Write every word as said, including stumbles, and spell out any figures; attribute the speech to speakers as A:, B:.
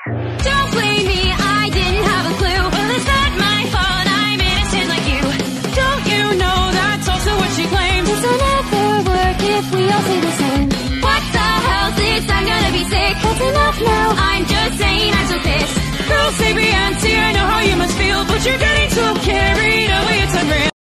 A: Don't blame me, I didn't have a clue. Well, it's not my fault, I'm innocent like you. Don't you know that's also what she claims? This'll never work if we all say the same. What the hell, sis, I'm gonna be sick. That's enough now, I'm just saying I'm so pissed. Girl, say Beyonce, I know